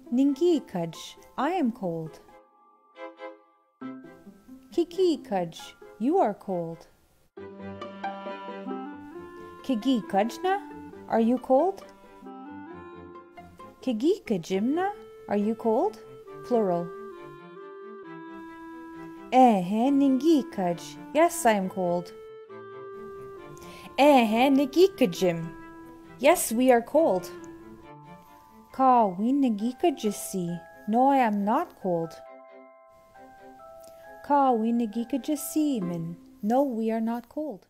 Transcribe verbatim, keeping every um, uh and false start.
Ningikaj, I am cold. Kikikaj, you are cold. Kigikajna, are you cold? Kigikajimna, are you cold? Plural. Ehe ningikaj, yes, I am cold. Ehe nigikajim, yes, we are cold. Ka we nigikajisi, no, I am not cold. Ka we nigikajisimin, no, we are not cold.